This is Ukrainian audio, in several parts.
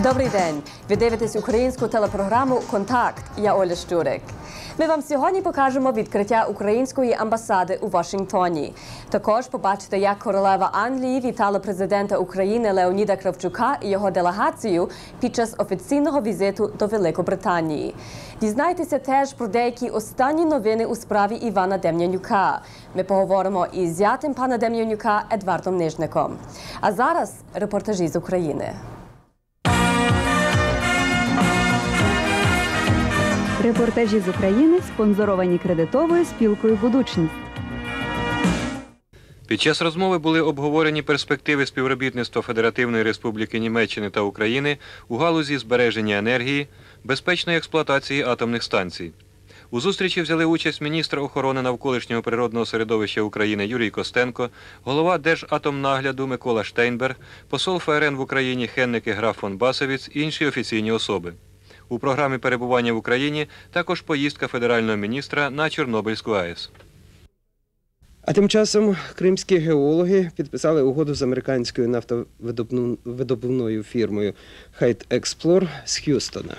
Добрий день! Ви дивитесь українську телепрограму «Контакт». Я Оля Щурик. Ми вам сьогодні покажемо відкриття української амбасади у Вашингтоні. Також побачите, як королева Англії вітала президента України Леоніда Кравчука і його делегацію під час офіційного візиту до Великобританії. Дізнайтеся теж про деякі останні новини у справі Івана Дем'янюка. Ми поговоримо із зятем пана Дем'янюка Едвардом Нижником. А зараз репортажі з України. Репортажі з України спонсоровані кредитовою спілкою «Будучність». Під час розмови були обговорені перспективи співробітництва Федеративної Республіки Німеччини та України у галузі збереження енергії, безпечної експлуатації атомних станцій. У зустрічі взяли участь міністр охорони навколишнього природного середовища України Юрій Костенко, голова Держатомнагляду Микола Штейнберг, посол ФРН в Україні Хеннеке Граф фон Басовіц і інші офіційні особи. У програмі перебування в Україні також поїздка федерального міністра на Чорнобильську АЕС. А тим часом кримські геологи підписали угоду з американською нафтовидобувною фірмою Хайт Експлор з Х'юстона.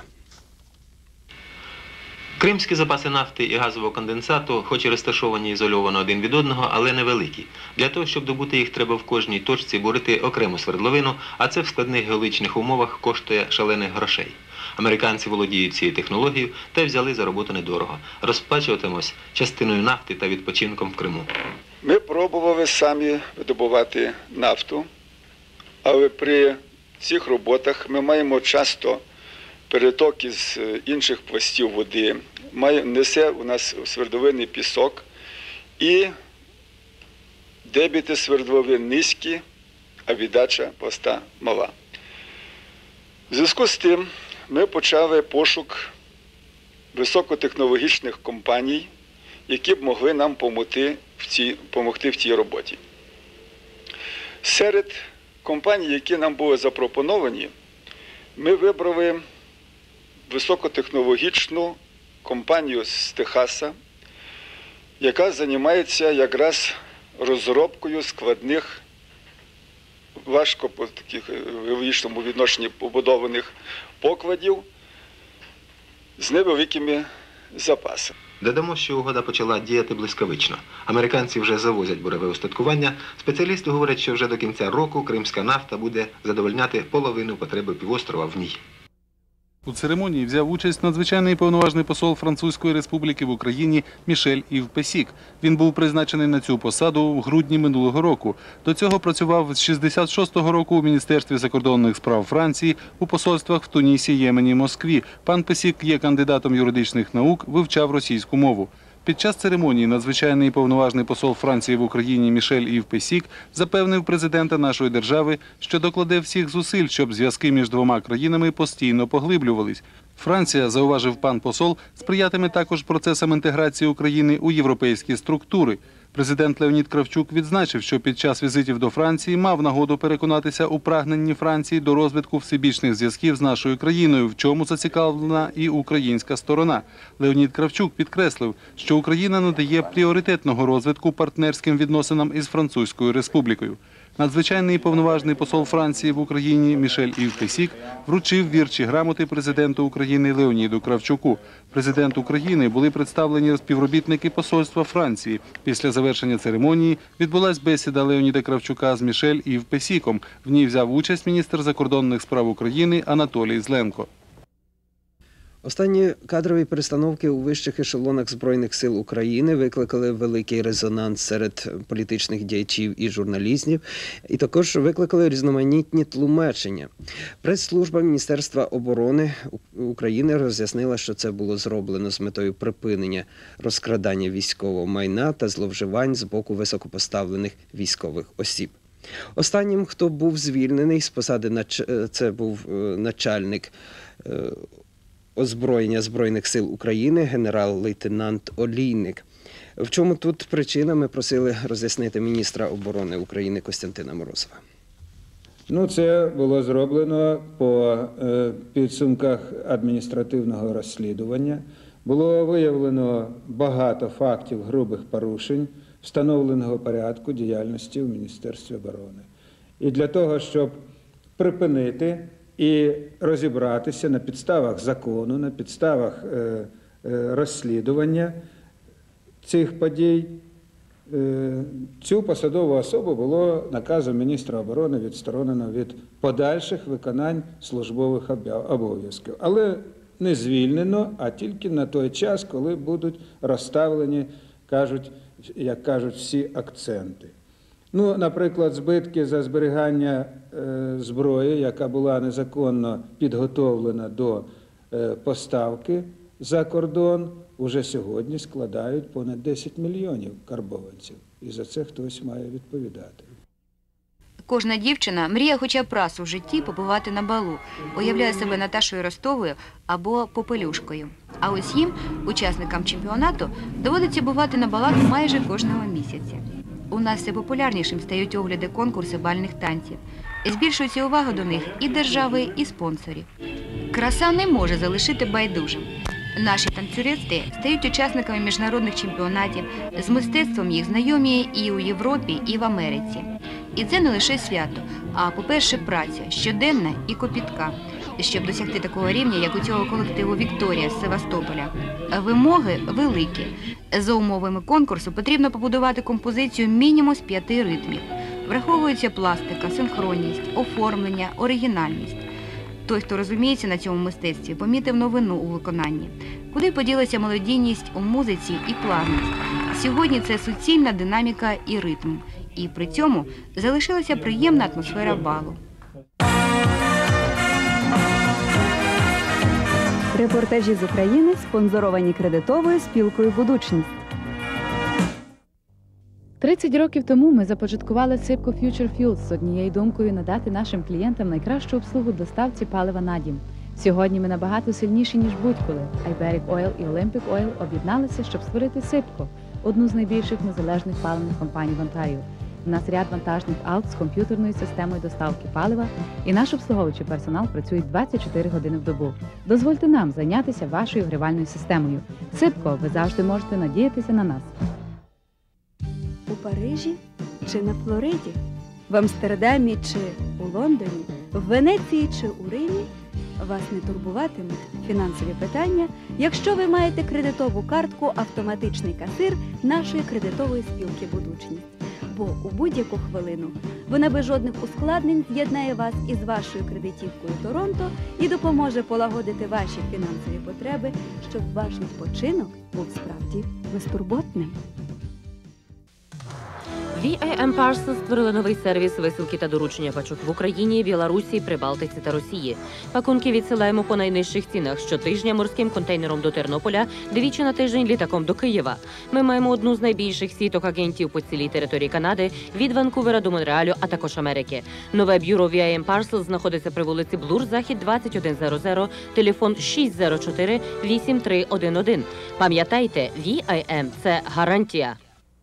Кримські запаси нафти і газового конденсату, хоч і розташовані ізольовано один від одного, але невеликі. Для того, щоб добути їх, треба в кожній точці бурити окрему свердловину, а це в складних геологічних умовах коштує шалених грошей. Американці володіють цією технологією та взяли за роботу недорого. Розплачуватимось частиною нафти та відпочинком в Криму. Ми пробували самі видобувати нафту, але при цих роботах ми маємо часто переток із інших пластів води, несе у нас свердловинний пісок і дебіти свердловин низькі, а віддача пласта мала. В зв'язку з тим ми почали пошук високотехнологічних компаній, які б могли нам допомогти в цій роботі. Серед компаній, які нам були запропоновані, ми вибрали високотехнологічну компанію з Техаса, яка займається якраз розробкою складних, важко по таких геологічному відношенні побудованих покладів з невеликими запасами. Додамо, що угода почала діяти блискавично. Американці вже завозять бурове устаткування. Спеціалісти говорять, що вже до кінця року кримська нафта буде задовольняти половину потреби півострова в ній. У церемонії взяв участь надзвичайний повноважний посол Французької Республіки в Україні Мішель Ів Песік. Він був призначений на цю посаду в грудні минулого року. До цього працював з 66-го року у Міністерстві закордонних справ Франції, у посольствах в Тунісі, Ємені, Москві. Пан Песік є кандидатом юридичних наук, вивчав російську мову. Під час церемонії надзвичайний повноважний посол Франції в Україні Мішель Ів Песік запевнив президента нашої держави, що докладе всіх зусиль, щоб зв'язки між двома країнами постійно поглиблювались. Франція, зауважив пан посол, сприятиме також процесам інтеграції України у європейські структури. Президент Леонід Кравчук відзначив, що під час візитів до Франції мав нагоду переконатися у прагненні Франції до розвитку всебічних зв'язків з нашою країною, в чому зацікавлена і українська сторона. Леонід Кравчук підкреслив, що Україна надає пріоритетного розвитку партнерським відносинам із Французькою Республікою. Надзвичайний повноважний посол Франції в Україні Мішель Ів Песік вручив вірчі грамоти президенту України Леоніду Кравчуку. Президент України були представлені співробітники посольства Франції. Після завершення церемонії відбулась бесіда Леоніда Кравчука з Мішель Ів Песіком. В ній взяв участь міністр закордонних справ України Анатолій Зленко. Останні кадрові перестановки у вищих ешелонах Збройних сил України викликали великий резонанс серед політичних діячів і журналістів, і також викликали різноманітні тлумачення. Прес-служба Міністерства оборони України роз'яснила, що це було зроблено з метою припинення розкрадання військового майна та зловживань з боку високопоставлених військових осіб. Останнім, хто був звільнений з посади, це був начальник озброєння Збройних сил України генерал-лейтенант Олійник. В чому тут причина, ми просили роз'яснити міністра оборони України Костянтина Морозова. Це було зроблено по підсумках адміністративного розслідування. Було виявлено багато фактів грубих порушень встановленого порядку діяльності в Міністерстві оборони. І для того, щоб припинити і розібратися на підставах закону, на підставах розслідування цих подій. Цю посадову особу було наказом міністра оборони відсторонено від подальших виконань службових обов'язків. Але не звільнено, а тільки на той час, коли будуть розставлені, як кажуть, всі акценти. Ну, наприклад, збитки за зберігання зброї, яка була незаконно підготовлена до поставки за кордон, уже сьогодні складають понад 10 мільйонів карбованців. І за це хтось має відповідати. Кожна дівчина мріє хоча б раз у житті побувати на балу, уявляє себе Наташою Ростовою або Попелюшкою. А ось їм, учасникам чемпіонату, доводиться бувати на балах майже кожного місяця. У нас все популярнішим стають огляди конкурси бальних танців. Збільшується увага до них і держави, і спонсорів. Краса не може залишити байдужим. Наші танцюристи стають учасниками міжнародних чемпіонатів, з мистецтвом їх знайомі і у Європі, і в Америці. І це не лише свято, а, по-перше, праця, щоденна і копітка, щоб досягти такого рівня, як у цього колективу «Вікторія» з Севастополя. Вимоги великі. За умовами конкурсу потрібно побудувати композицію мінімум з 5 ритмів. Враховується пластика, синхронність, оформлення, оригінальність. Той, хто розуміється на цьому мистецтві, помітив новину у виконанні. Куди поділася мелодійність у музиці і плавність? Сьогодні це суцільна динаміка і ритм. І при цьому залишилася приємна атмосфера балу. Репортажі з України спонсоровані кредитовою спілкою «Будучність». 30 років тому ми започаткували Сипко Future Fuels з однією думкою надати нашим клієнтам найкращу обслугу доставці палива на дім. Сьогодні ми набагато сильніші, ніж будь-коли. Iberic Oil і Olympic Oil об'єдналися, щоб створити Сипко – одну з найбільших незалежних паливних компаній в Онтаріо. У нас ряд вантажних аут з комп'ютерною системою доставки палива, і наш обслуговуючий персонал працює 24 години в добу. Дозвольте нам зайнятися вашою грівальною системою. Сипко, ви завжди можете надіятися на нас. У Парижі чи на Флориді, в Амстердамі чи у Лондоні, в Венеції чи у Римі вас не турбуватимуть фінансові питання, якщо ви маєте кредитову картку «Автоматичний касир» нашої кредитової спілки «Будучність». Бо у будь-яку хвилину вона без жодних ускладнень з'єднає вас із вашою кредитівкою Торонто і допоможе полагодити ваші фінансові потреби, щоб ваш відпочинок був справді безтурботним. VIM Parcels створили новий сервіс висилки та доручення пачок в Україні, Білорусі, Прибалтиці та Росії. Пакунки відсилаємо по найнижчих цінах щотижня морським контейнером до Тернополя, двічі на тиждень літаком до Києва. Ми маємо одну з найбільших сіток агентів по цілій території Канади, від Ванкувера до Монреалю, а також Америки. Нове бюро VIM Parcels знаходиться при вулиці Блур, Захід, 2100, телефон 604-8311. Пам'ятайте, VIM – це гарантія.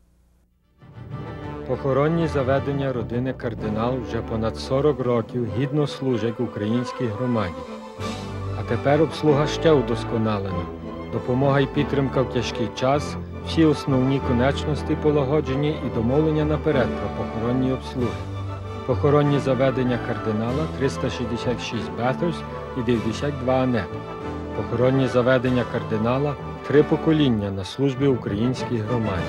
Похоронні заведення родини кардинал вже понад 40 років гідно служать українській громаді. А тепер обслуга ще удосконалена. Допомога і підтримка в тяжкий час, всі основні конечності полагоджені і домовлення наперед про похоронні обслуги. Похоронні заведення кардинала 366 Bathurst і 92 Анет. Похоронні заведення кардинала 3 покоління на службі українській громаді.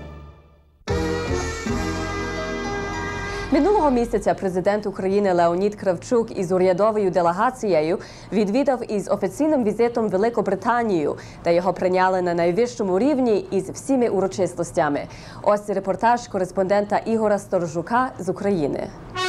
Минулого місяця президент України Леонід Кравчук із урядовою делегацією відвідав із офіційним візитом Великобританію, де його прийняли на найвищому рівні із всіми урочистостями. Ось репортаж кореспондента Ігора Сторожука з України.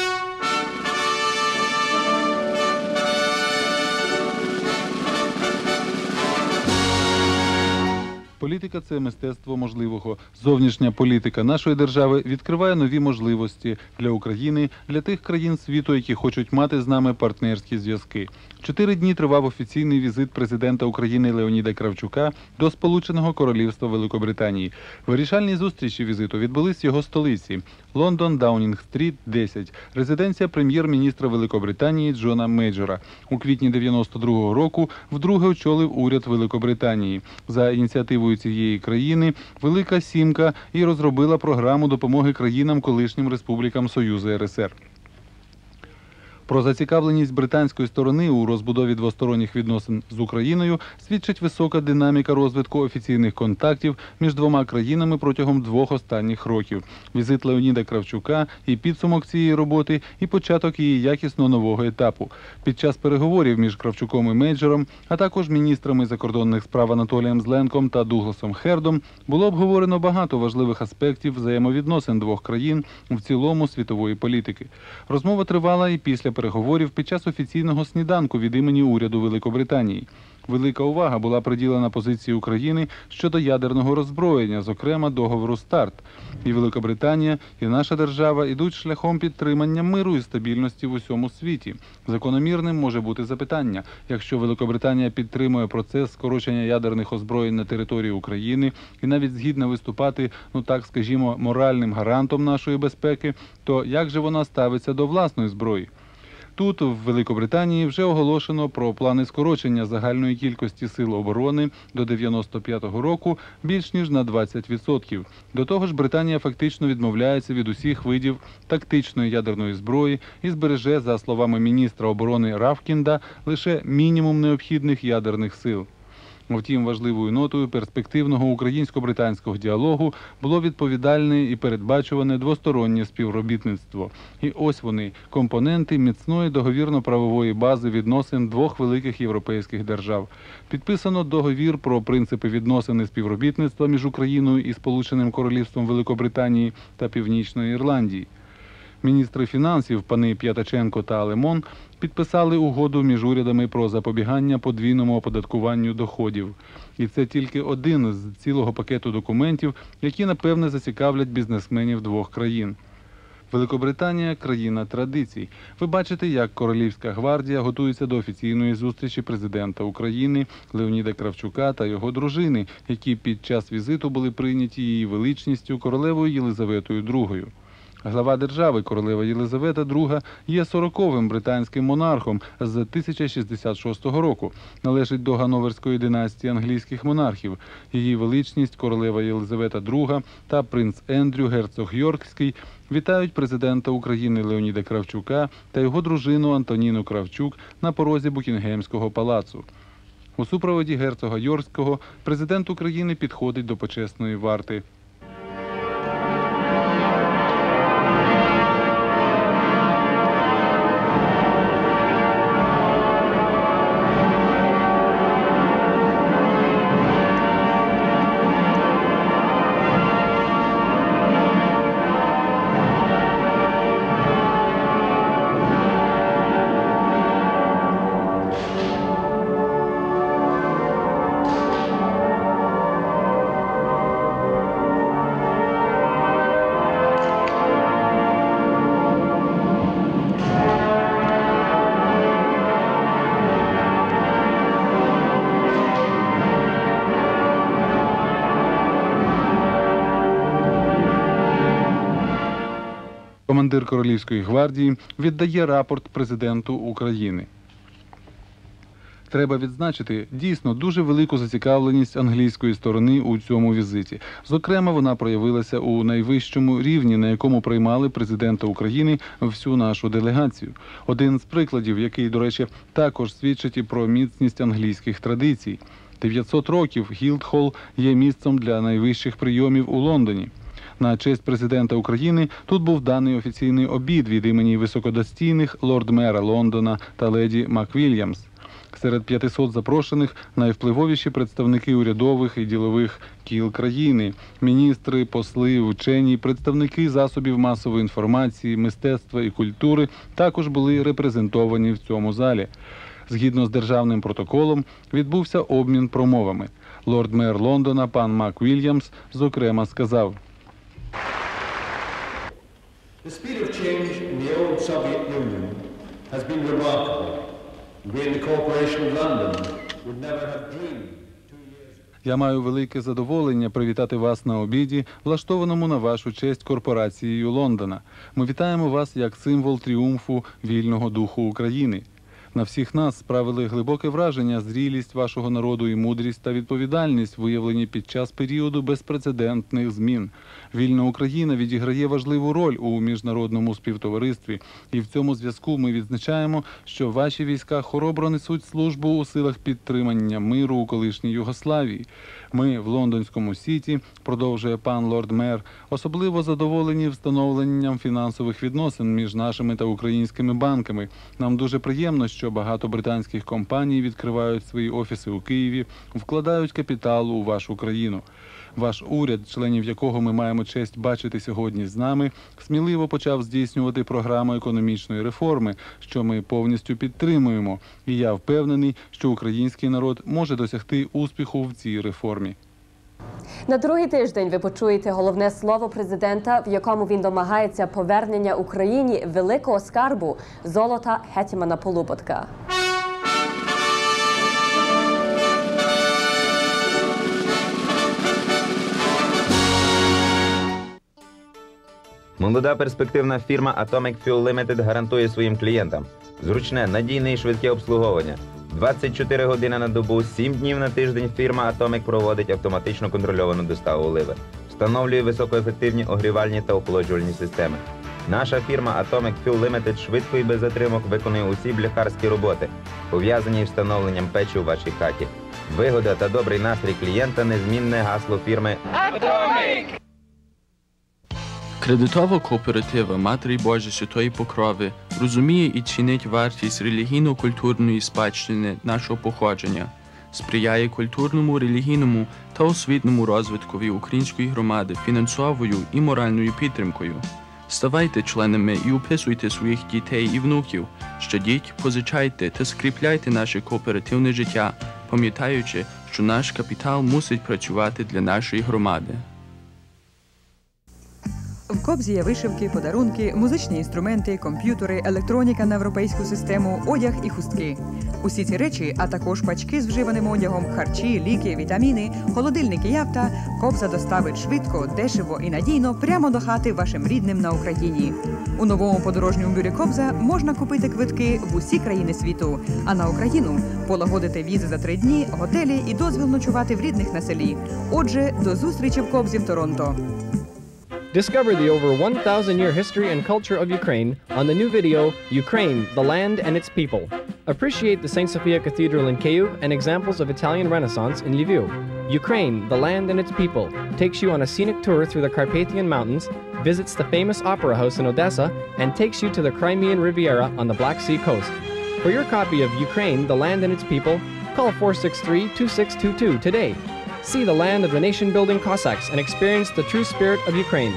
Політика – це мистецтво можливого. Зовнішня політика нашої держави відкриває нові можливості для України, для тих країн світу, які хочуть мати з нами партнерські зв'язки. 4 дні тривав офіційний візит президента України Леоніда Кравчука до Сполученого Королівства Великобританії. Вирішальні зустрічі візиту відбулись в його столиці – Лондон, Даунінг-стріт, 10, резиденція прем'єр-міністра Великобританії Джона Мейджора. У квітні 92-го року вдруге очолив уряд Великобританії. За ініціативою цієї країни Велика Сімка і розробила програму допомоги країнам колишнім республікам Союзу РСР. Про зацікавленість британської сторони у розбудові двосторонніх відносин з Україною свідчить висока динаміка розвитку офіційних контактів між двома країнами протягом 2 останніх років. Візит Леоніда Кравчука і підсумок цієї роботи, і початок її якісно нового етапу. Під час переговорів між Кравчуком і Мейджором, а також міністрами закордонних справ Анатолієм Зленком та Дугласом Хердом було обговорено багато важливих аспектів взаємовідносин двох країн в цілому світової політики. Розмова тривала і після переговорів під час офіційного сніданку від імені уряду Великобританії. Велика увага була приділена позиції України щодо ядерного роззброєння, зокрема договору «Старт». І Великобританія, і наша держава йдуть шляхом підтримання миру і стабільності в усьому світі. Закономірним може бути запитання, якщо Великобританія підтримує процес скорочення ядерних озброєнь на території України і навіть згідна виступати, скажімо, моральним гарантом нашої безпеки, то як же вона ставиться до власної зброї? Тут, в Великобританії, вже оголошено про плани скорочення загальної кількості сил оборони до 95-го року більш ніж на 20%. До того ж, Британія фактично відмовляється від усіх видів тактичної ядерної зброї і збереже, за словами міністра оборони Равкінда, лише мінімум необхідних ядерних сил. Втім, важливою нотою перспективного українсько-британського діалогу було відповідальне і передбачуване двостороннє співробітництво. І ось вони – компоненти міцної договірно-правової бази відносин двох великих європейських держав. Підписано договір про принципи відносин і співробітництва між Україною і Сполученим Королівством Великобританії та Північної Ірландії. Міністри фінансів пани П'ятаченко та Алемон підписали угоду між урядами про запобігання подвійному оподаткуванню доходів. І це тільки один з цілого пакету документів, які, напевне, зацікавлять бізнесменів двох країн. Великобританія – країна традицій. Ви бачите, як Королівська гвардія готується до офіційної зустрічі президента України Леоніда Кравчука та його дружини, які під час візиту були прийняті її величністю королевою Єлизаветою II. Глава держави, королева Єлизавета II, є 40-м британським монархом з 1066 року. Належить до Ганноверської династії англійських монархів. Її величність, королева Єлизавета II та принц Ендрю, герцог Йоркський, вітають президента України Леоніда Кравчука та його дружину Антоніну Кравчук на порозі Букінгемського палацу. У супроводі герцога Йоркського президент України підходить до почесної варти. Командир Королівської гвардії віддає рапорт президенту України. Треба відзначити дійсно дуже велику зацікавленість англійської сторони у цьому візиті. Зокрема, вона проявилася у найвищому рівні, на якому приймали президента України всю нашу делегацію. Один з прикладів, який, до речі, також свідчить і про міцність англійських традицій. 900 років Гілдхолл є місцем для найвищих прийомів у Лондоні. На честь президента України тут був даний офіційний обід від імені високодостійних лорд-мера Лондона та леді МакВільямс. Серед 500 запрошених найвпливовіші представники урядових і ділових кіл країни, міністри, посли, учені, представники засобів масової інформації, мистецтва і культури також були репрезентовані в цьому залі. Згідно з державним протоколом відбувся обмін промовами. Лорд-мер Лондона пан МакВільямс, зокрема, сказав: The speed of change in the old Soviet Union has been remarkable. We in the Corporation of London would never have dreamed. Я маю велике задоволення привітати вас на обіді, влаштованому на вашу честь корпорацією Лондона. Ми вітаємо вас як символ тріумфу вільного духу України. На всіх нас справили глибоке враження зрілість вашого народу і мудрість та відповідальність, виявлені під час періоду безпрецедентних змін. Вільна Україна відіграє важливу роль у міжнародному співтоваристві, і в цьому зв'язку ми відзначаємо, що ваші війська хоробро несуть службу у силах підтримання миру у колишній Югославії. Ми в лондонському Сіті, продовжує пан лорд-мер, особливо задоволені встановленням фінансових відносин між нашими та українськими банками. Нам дуже приємно, що багато британських компаній відкривають свої офіси у Києві, вкладають капітал у вашу країну. Ваш уряд, членів якого ми маємо честь бачити сьогодні з нами, сміливо почав здійснювати програму економічної реформи, що ми повністю підтримуємо. І я впевнений, що український народ може досягти успіху в цій реформі. На другий тиждень ви почуєте головне слово президента, в якому він домагається повернення Україні великого скарбу – золота гетьмана Полуботка. Молода перспективна фірма Atomic Fuel Limited гарантує своїм клієнтам зручне, надійне і швидке обслуговування. 24 години на добу, 7 днів на тиждень фірма Atomic проводить автоматично контрольовану доставу оливи. Встановлює високоефективні огрівальні та охолоджувальні системи. Наша фірма Atomic Fuel Limited швидко і без затримок виконує усі бляхарські роботи, пов'язані із встановленням печі у вашій хаті. Вигода та добрий настрій клієнта – незмінне гасло фірми Atomic! Кредитова кооператива Матері Божої Святої Покрови розуміє і цінить вартість релігійно-культурної спадщини нашого походження, сприяє культурному, релігійному та освітньому розвиткові української громади фінансовою і моральною підтримкою. Ставайте членами і уписуйте своїх дітей і внуків, щадіть, позичайте та скріпляйте наше кооперативне життя, пам'ятаючи, що наш капітал мусить працювати для нашої громади. В Кобзі є вишивки, подарунки, музичні інструменти, комп'ютери, електроніка на європейську систему, одяг і хустки. Усі ці речі, а також пачки з вживаним одягом, харчі, ліки, вітаміни, холодильники і авто Кобза доставить швидко, дешево і надійно прямо до хати вашим рідним на Україні. У новому подорожньому бюрі Кобза можна купити квитки в усі країни світу, а на Україну полагодити візи за 3 дні, готелі і дозвіл ночувати в рідних на селі. Отже, до зустрічі в Кобзі в Торонто. Discover the over 1,000-year history and culture of Ukraine on the new video, Ukraine, the Land and Its People. Appreciate the St. Sophia Cathedral in Kyiv and examples of Italian Renaissance in Lviv. Ukraine, the Land and Its People takes you on a scenic tour through the Carpathian Mountains, visits the famous Opera House in Odessa, and takes you to the Crimean Riviera on the Black Sea coast. For your copy of Ukraine, the Land and Its People, call 463-2622 today. See the land of the nation-building Cossacks and experience the true spirit of Ukraine.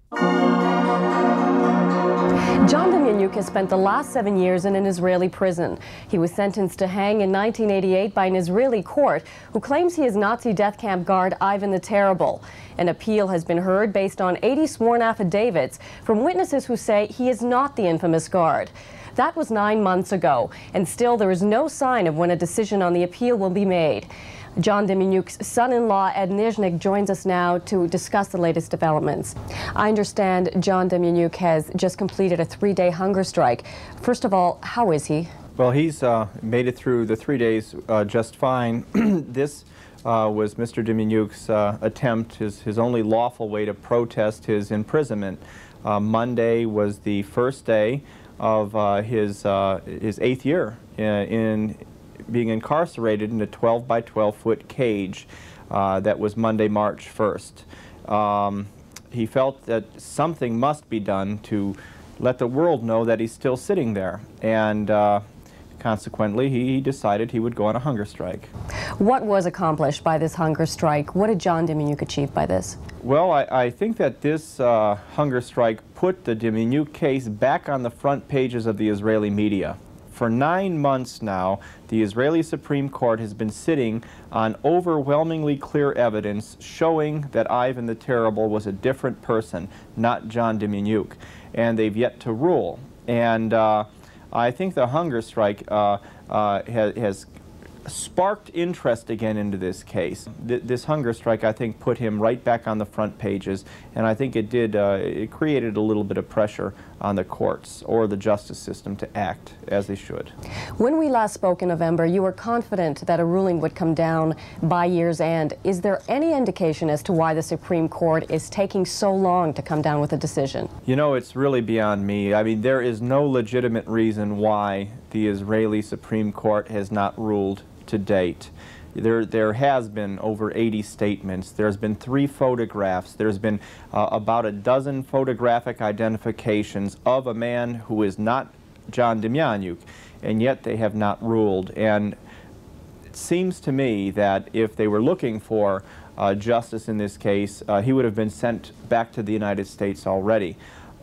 John Demjanjuk has spent the last 7 years in an Israeli prison. He was sentenced to hang in 1988 by an Israeli court who claims he is Nazi death camp guard Ivan the Terrible. An appeal has been heard based on 80 sworn affidavits from witnesses who say he is not the infamous guard. That was 9 months ago, and still there is no sign of when a decision on the appeal will be made. John Demjanjuk's son-in-law, Ed Nizhnik, joins us now to discuss the latest developments. I understand John Demjanjuk has just completed a 3-day hunger strike. First of all, how is he? Well, he's made it through the 3 days just fine. This was Mr. Demjanjuk's attempt, his only lawful way to protest his imprisonment. Monday was the first day of his 8th year in being incarcerated in a 12 by 12 foot cage. That was Monday, March 1st. He felt that something must be done to let the world know that he's still sitting there, and consequently he decided he would go on a hunger strike. What was accomplished by this hunger strike? What did John Demjanjuk achieve by this? Well, I think that this hunger strike put the Demjanjuk case back on the front pages of the Israeli media. For 9 months now, the Israeli Supreme Court has been sitting on overwhelmingly clear evidence showing that Ivan the Terrible was a different person, not John Demjanjuk, and they've yet to rule. And I think the hunger strike has sparked interest again into this case. This hunger strike, I think, put him right back on the front pages, and I think it did, it created a little bit of pressure on the courts or the justice system to act as they should. When we last spoke in November, you were confident that a ruling would come down by year's end. Is there any indication as to why the Supreme Court is taking so long to come down with a decision? You know, it's really beyond me. I mean, there is no legitimate reason why the Israeli Supreme Court has not ruled to date. There has been over 80 statements. There's been 3 photographs. There's been about a dozen photographic identifications of a man who is not John Demjanjuk, and yet they have not ruled. And it seems to me that if they were looking for justice in this case, he would have been sent back to the United States already.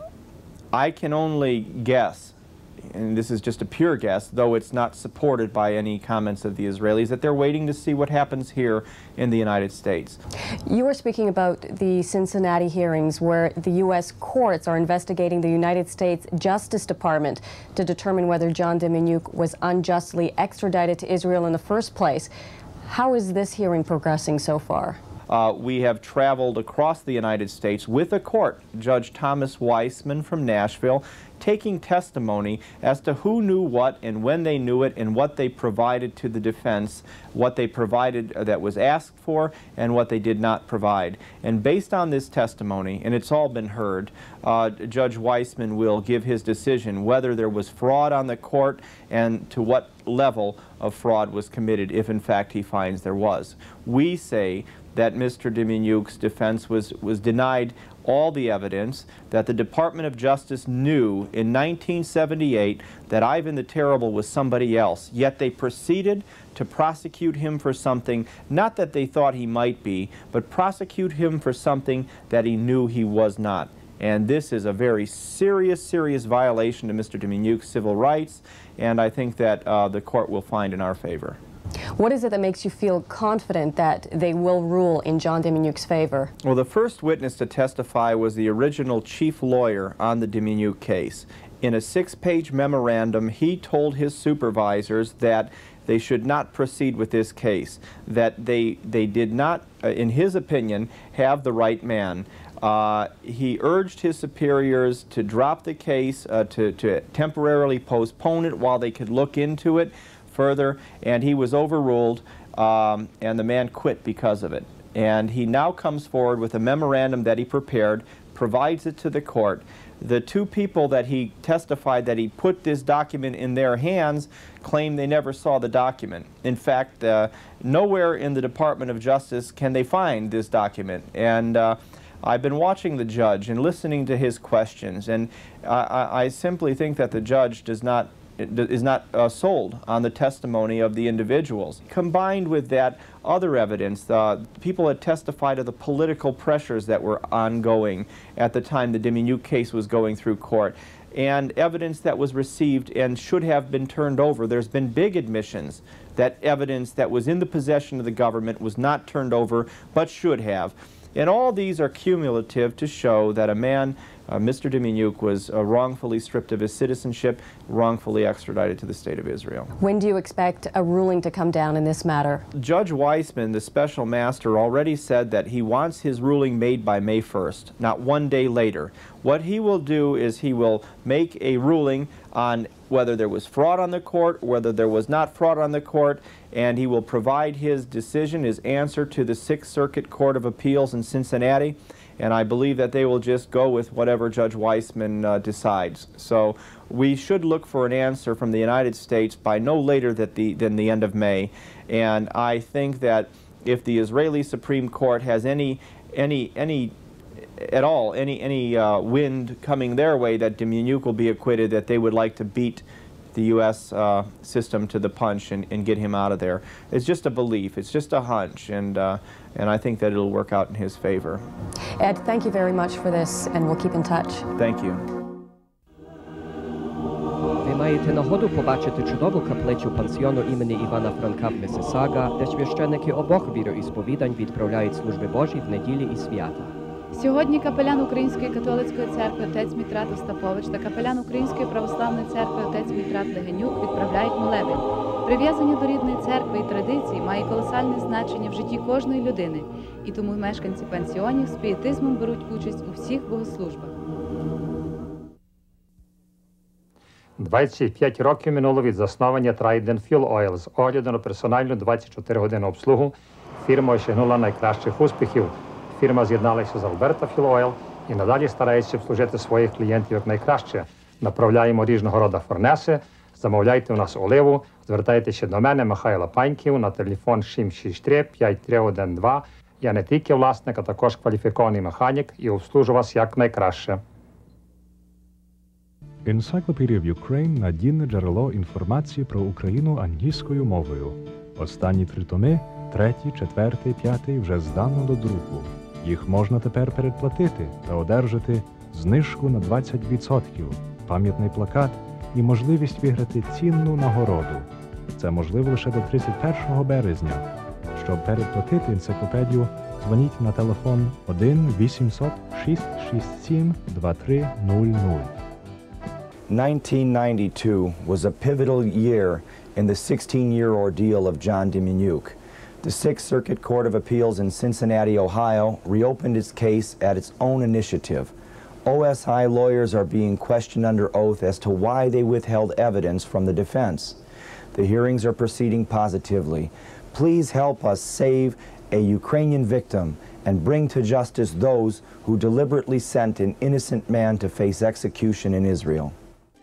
I can only guess, and this is just a pure guess, though it's not supported by any comments of the Israelis, that they're waiting to see what happens here in the United States. You were speaking about the Cincinnati hearings where the U.S. courts are investigating the United States Justice Department to determine whether John Demjanjuk was unjustly extradited to Israel in the first place. How is this hearing progressing so far? We have traveled across the United States with a court, Judge Thomas Weissman from Nashville, taking testimony as to who knew what and when they knew it and what they provided to the defense, what they provided that was asked for and what they did not provide. And based on this testimony, and it's all been heard, Judge Weissman will give his decision whether there was fraud on the court and to what level of fraud was committed, if in fact he finds there was. We say that Mr. Demjanjuk's defense was denied all the evidence, that the Department of Justice knew in 1978 that Ivan the Terrible was somebody else, yet they proceeded to prosecute him for something, not that they thought he might be, but prosecute him for something that he knew he was not. And this is a very serious, serious violation of Mr. Demjanjuk's civil rights, and I think that the court will find in our favor. What is it that makes you feel confident that they will rule in John Demjanjuk's favor? Well, the first witness to testify was the original chief lawyer on the Demjanjuk case. In a 6-page memorandum, he told his supervisors that they should not proceed with this case, that they did not, in his opinion, have the right man. He urged his superiors to drop the case, to temporarily postpone it while they could look into it further, and he was overruled, and the man quit because of it. And he now comes forward with a memorandum that he prepared, provides it to the court. The 2 people that he testified that he put this document in their hands claim they never saw the document. In fact, nowhere in the Department of Justice can they find this document. And I've been watching the judge and listening to his questions, and I simply think that the judge is not sold on the testimony of the individuals. Combined with that other evidence, people had testified of the political pressures that were ongoing at the time the Demjanjuk case was going through court, and evidence that was received and should have been turned over. There's been big admissions that evidence that was in the possession of the government was not turned over, but should have. And all these are cumulative to show that a man, Mr. Demjanjuk, was wrongfully stripped of his citizenship, wrongfully extradited to the State of Israel. When do you expect a ruling to come down in this matter? Judge Weissman, the special master, already said that he wants his ruling made by May 1st, not 1 day later. What he will do is he will make a ruling on whether there was fraud on the court, whether there was not fraud on the court, and he will provide his decision, his answer to the 6th Circuit Court of Appeals in Cincinnati, and I believe that they will just go with whatever Judge Weissman decides. So we should look for an answer from the United States by no later than the end of May, and I think that if the Israeli Supreme Court has any wind coming their way that Demjanjuk will be acquitted, that they would like to beat the U.S. System to the punch and get him out of there. It's just a belief. It's just a hunch, and I think that it'll work out in his favor. Ed, thank you very much for this, and we'll keep in touch. Thank you. Ви маєте нагоду побачити чудову каплицю пансіону імені Івана Франка в Миссисага, де священники обох віроісповідань відправляють служби Божі в неділі і свята. Сьогодні капелян Української католицької церкви отець Мітрат Остапович та капелян Української православної церкви отець Мітрат Легенюк відправляють молебень. Прив'язання до рідної церкви і традицій має колосальне значення в житті кожної людини, і тому мешканці пансіонів з пієтизмом беруть участь у всіх богослужбах. 25 років минуло від заснування Trident Fuel Oil. З огляду на персональну 24-годинну обслугу фірма осягнула найкращих успіхів. Фірма з'єдналася з Alberta Fuel Oil і надалі старається обслужити своїх клієнтів як найкраще. Направляємо різного роду фурнеси, замовляйте у нас оливу, звертайтеся до мене, Михайла Паньків, на телефон 763-5312. Я не тільки власник, а також кваліфікований механік і обслужу вас як найкраще. Encyclopedia of Ukraine – надійне джерело інформації про Україну англійською мовою. Останні 3 томи, 3, 4, 5 вже здано до друку. Їх можна тепер передплатити та одержати знижку на 20%, пам'ятний плакат і можливість виграти цінну нагороду. Це можливо лише до 31 березня. Щоб передплатити енциклопедію, дзвоніть на телефон 1-800-667-2300. 1992 was a pivotal year in the 16-year ordeal of John Demjanjuk. The Sixth Circuit Court of Appeals in Cincinnati, Ohio, reopened its case at its own initiative. OSI lawyers are being questioned under oath as to why they withheld evidence from the defense. The hearings are proceeding positively. Please help us save a Ukrainian victim and bring to justice those who deliberately sent an innocent man to face execution in Israel.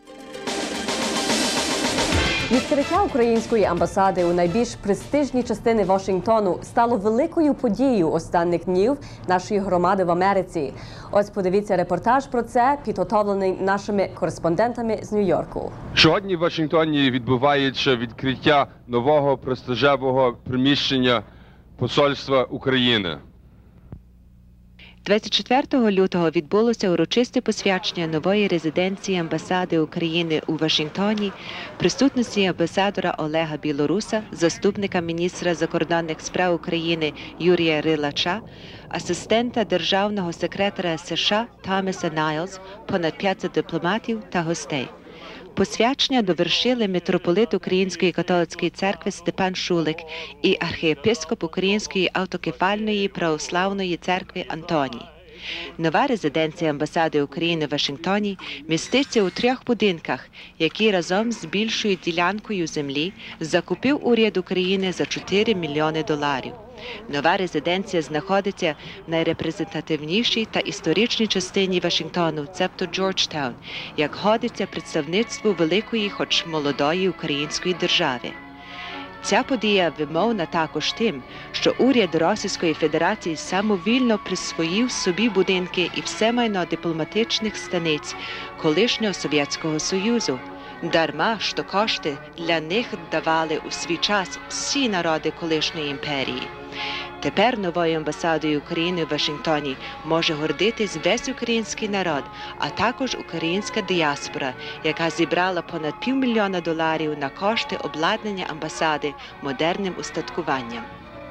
Відкриття української амбасади у найбільш престижній частині Вашингтону стало великою подією останніх днів нашої громади в Америці. Ось подивіться репортаж про це, підготовлений нашими кореспондентами з Нью-Йорку. Сьогодні в Вашингтоні відбувається відкриття нового престижевого приміщення посольства України. 24 лютого відбулося урочисте посвячення нової резиденції амбасади України у Вашингтоні в присутності амбасадора Олега Білоруса, заступника міністра закордонних справ України Юрія Рилача, асистента державного секретаря США Томаса Найлз, понад 50 дипломатів та гостей. Посвячення довершили митрополит Української католицької церкви Степан Шулик і архієпископ Української автокефальної православної церкви Антоній. Нова резиденція амбасади України в Вашингтоні міститься у 3 будинках, які разом з більшою ділянкою землі закупив уряд України за $4 мільйони. Нова резиденція знаходиться в найрепрезентативнішій та історичній частині Вашингтону, цебто Джорджтаун, як годиться представництву великої, хоч молодої української держави. Ця подія вимовна також тим, що уряд Російської Федерації самовільно присвоїв собі будинки і все майно дипломатичних станиць колишнього Совєтського Союзу. Дарма, що кошти для них давали у свій час всі народи колишньої імперії. Тепер новою амбасадою України в Вашингтоні може гордитись весь український народ, а також українська діаспора, яка зібрала понад $500 000 на кошти обладнання амбасади модерним устаткуванням.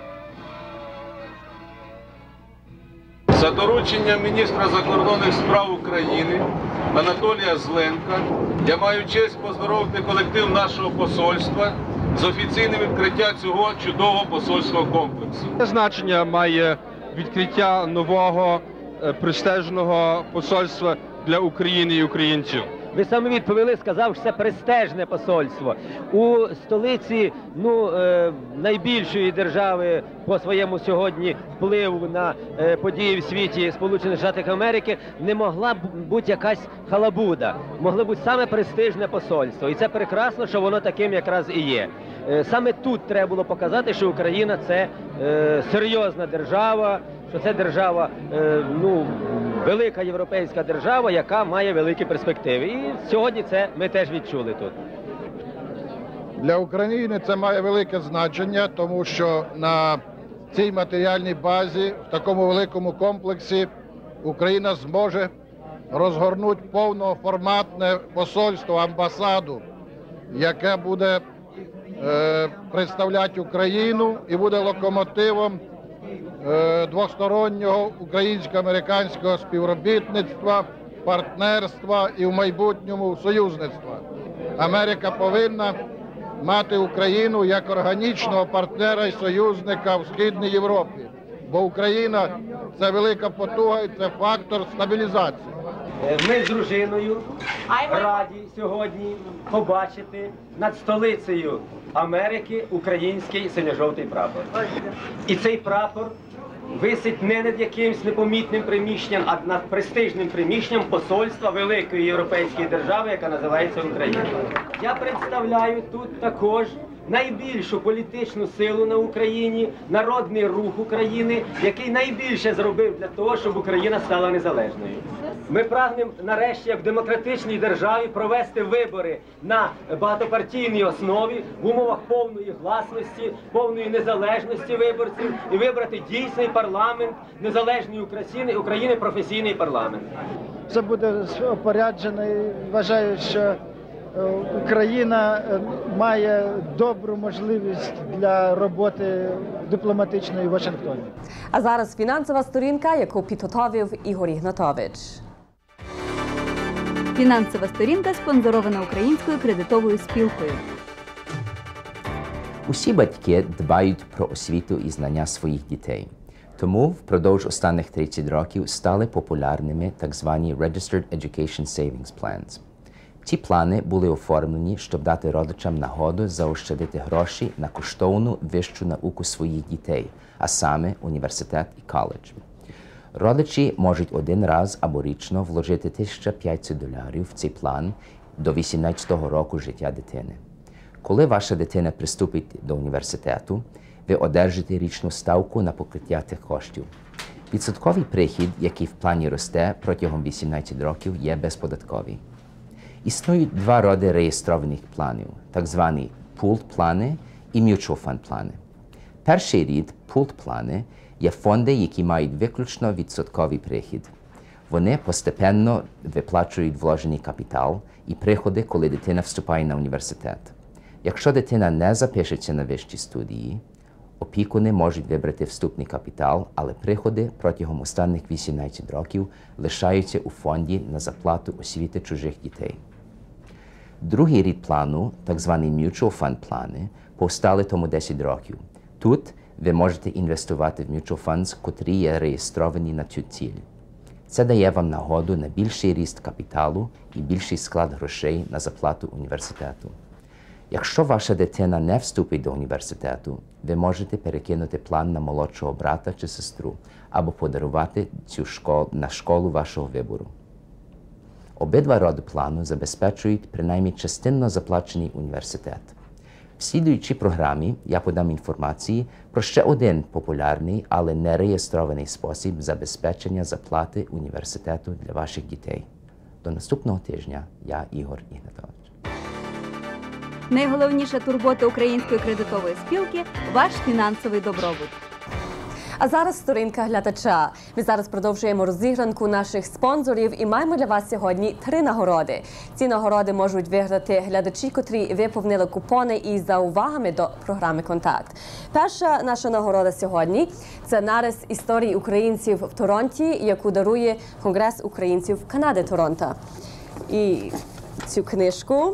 За дорученням міністра закордонних справ України Анатолія Зленка я маю честь поздоровити колектив нашого посольства з офіційним відкриттям цього чудового посольського комплексу. Значення має відкриття нового престижного посольства для України і українців. Ви самі відповіли, сказав, що це престижне посольство. У столиці найбільшої держави по своєму сьогодні впливу на події в світі Сполучених Штатів Америки не могла б бути якась халабуда. Могло бути саме престижне посольство. І це прекрасно, що воно таким якраз і є. Саме тут треба було показати, що Україна – це серйозна держава, що це держава, велика європейська держава, яка має великі перспективи. І сьогодні це ми теж відчули тут. Для України це має велике значення, тому що на цій матеріальній базі, в такому великому комплексі, Україна зможе розгорнути повноформатне посольство, амбасаду, яке буде представляти Україну і буде локомотивом двостороннього українсько-американського співробітництва, партнерства і в майбутньому союзництва. Америка повинна мати Україну як органічного партнера і союзника в Східній Європі. Бо Україна – це велика потуга і це фактор стабілізації. Ми з дружиною раді сьогодні побачити над столицею Америки український синьо-жовтий прапор. І цей прапор висить не над якимсь непомітним приміщенням, а над престижним приміщенням посольства великої європейської держави, яка називається Україна. Я представляю тут також найбільшу політичну силу на Україні, Народний Рух України, який найбільше зробив для того, щоб Україна стала незалежною. Ми прагнемо нарешті, як в демократичній державі, провести вибори на багатопартійній основі, в умовах повної гласності, повної незалежності виборців і вибрати дійсний парламент незалежної України, професійний парламент. Це буде опоряджено і вважаю, що Україна має добру можливість для роботи дипломатичної в Вашингтоні. А зараз фінансова сторінка, яку підготовив Ігор Ігнатович. Фінансова сторінка спонсорована Українською кредитовою спілкою. Усі батьки дбають про освіту і знання своїх дітей. Тому впродовж останніх 30 років стали популярними так звані Registered Education Savings Plans. Ці плани були оформлені, щоб дати родичам нагоду заощадити гроші на коштовну вищу науку своїх дітей, а саме університет і коледж. Родичі можуть один раз або річно вложити $1500 в цей план до 18-го року життя дитини. Коли ваша дитина приступить до університету, ви одержите річну ставку на покриття цих коштів. Відсотковий прихід, який в плані росте протягом 18 років, є безподатковий. Існують два роди реєстрованих планів, так звані pooled плани і mutual fund плани. Перший рід pooled плани є фонди, які мають виключно відсотковий прихід. Вони постепенно виплачують вложений капітал і приходи, коли дитина вступає на університет. Якщо дитина не запишеться на вищі студії, опікуни можуть вибрати вступний капітал, але приходи протягом останніх 18 років лишаються у фонді на заплату освіти чужих дітей. Другий рід плану, так звані mutual fund плани, повстали тому 10 років. Тут ви можете інвестувати в mutual funds, котрі є реєстровані на цю ціль. Це дає вам нагоду на більший ріст капіталу і більший склад грошей на заплату університету. Якщо ваша дитина не вступить до університету, ви можете перекинути план на молодшого брата чи сестру або подарувати цю на школу вашого вибору. Обидва роди плану забезпечують принаймні частинно заплачений університет. В слідуючій програмі я подам інформації про ще один популярний, але не реєстрований спосіб забезпечення заплати університету для ваших дітей. До наступного тижня. Я Ігор Ігнатович. Найголовніша турбота Української кредитової спілки – ваш фінансовий добробут. А зараз сторінка глядача. Ми зараз продовжуємо розігранку наших спонсорів і маємо для вас сьогодні 3 нагороди. Ці нагороди можуть виграти глядачі, котрі виповнили купони із заувагами до програми «Контакт». Перша наша нагорода сьогодні – це нарис історії українців в Торонті, яку дарує Конгрес українців Канади Торонто. І цю книжку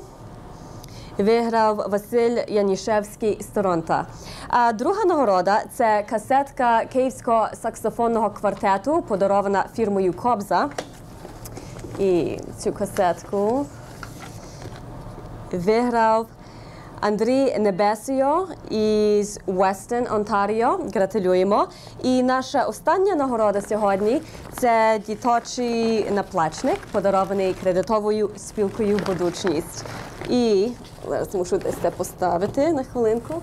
виграв Василь Янішевський з Торонто. А друга нагорода – це касетка Київського саксофонного квартету, подарована фірмою «Кобза». І цю касетку виграв Андрій Небесіо із Вестон, Онтаріо. Гратулюємо. І наша остання нагорода сьогодні – це дитячий наплечник, подарований кредитовою спілкою «Будучність». І зараз мушу десь це поставити на хвилинку.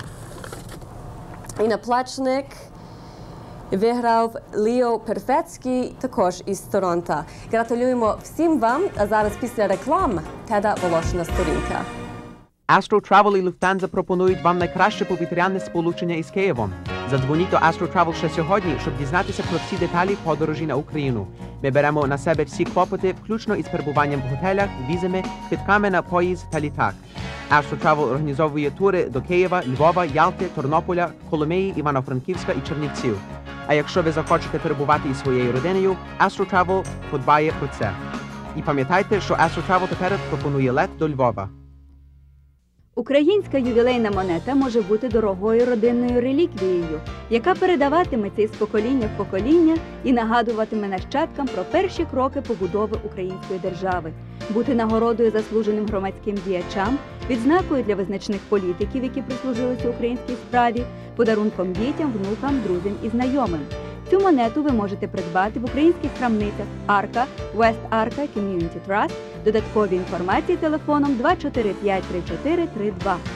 І наплечник виграв Ліо Перфецький, також із Торонто. Гратулюємо всім вам, а зараз після реклам Теда Волошина сторінка. Astro Travel і Lufthansa пропонують вам найкраще повітряне сполучення із Києвом. Задзвоніть до Astro Travel ще сьогодні, щоб дізнатися про всі деталі подорожі на Україну. Ми беремо на себе всі клопоти, включно із перебуванням в готелях, візами, квитками на поїзд та літак. Astro Travel організовує тури до Києва, Львова, Ялти, Тернополя, Коломиї, Івано-Франківська і Чернівців. А якщо ви захочете перебувати із своєю родиною, Astro Travel подбає про це. І пам'ятайте, що Astro Travel тепер пропонує лет до Львова. Українська ювілейна монета може бути дорогою родинною реліквією, яка передаватиметься із покоління в покоління і нагадуватиме нащадкам про перші кроки побудови української держави, бути нагородою заслуженим громадським діячам, відзнакою для визначних політиків, які прислужилися українській справі, подарунком дітям, внукам, друзям і знайомим. Цю монету ви можете придбати в українських крамницях Арка, West Arca, Community Trust. Додаткові інформації телефоном 2453432.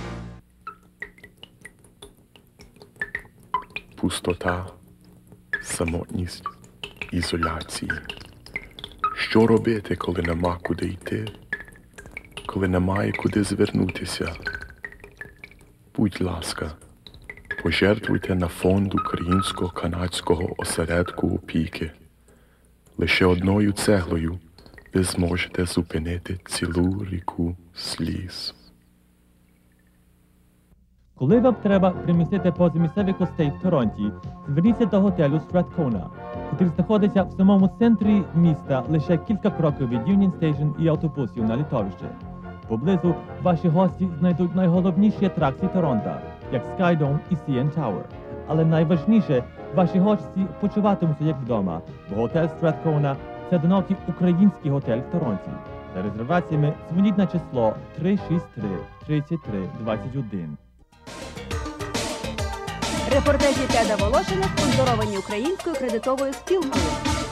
Пустота, самотність, ізоляції. Що робити, коли нема куди йти? Коли немає куди звернутися? Будь ласка, пожертвуйте на фонд Українсько-канадського осередку опіки. Лише одною цеглою ви зможете зупинити цілу ріку сліз. Коли вам треба примістити позамісцевих гостей в Торонті, зверніться до готелю Strathcona, який знаходиться в самому центрі міста, лише кілька кроків від Union Station і автобусів на літовище. Поблизу ваші гості знайдуть найголовніші атракції Торонто, як Skydome і CN Tower. Але найважніше, ваші гості почуватимуться як вдома, бо готель Strathcona – це одинокий український готель в Торонті. За резерваціями дзвоніть на число 363-33-21. Репортажі Теда Волошина спонсоровані Українською кредитовою спілкою.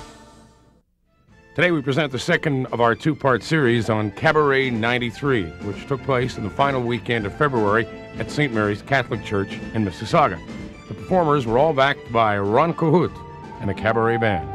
Today we present the second of our two-part series on Cabaret 93, which took place in the final weekend of February at St. Mary's Catholic Church in Mississauga. The performers were all backed by Ron Cahoot and a cabaret band.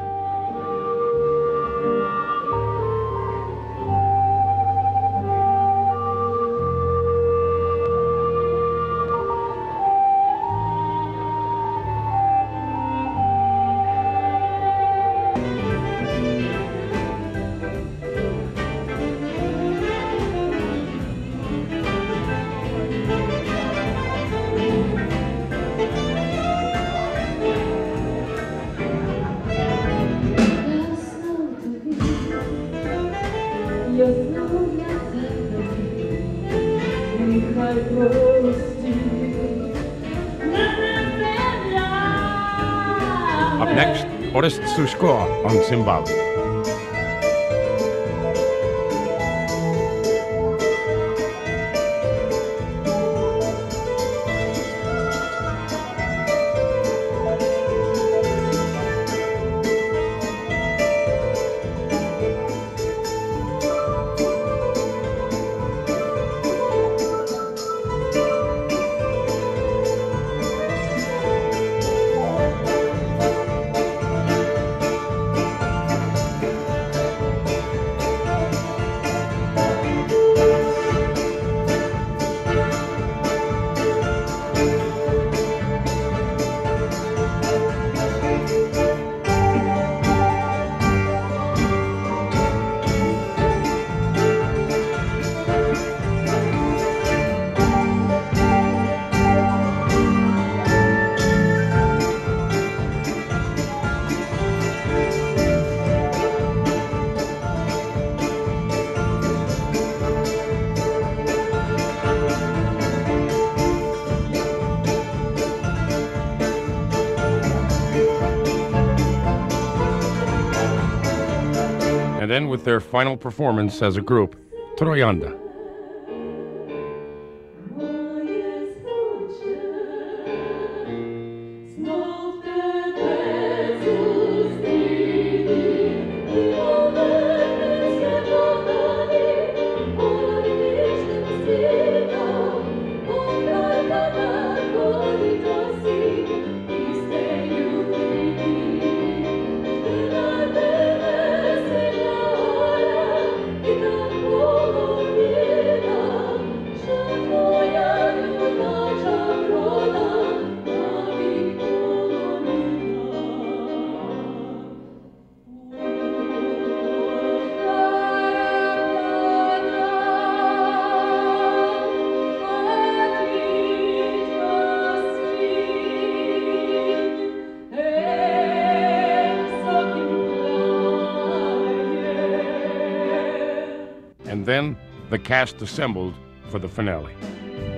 Up next, Orest Sushko on Zimbabwe. And then with their final performance as a group, Troyanda. And then the cast assembled for the finale.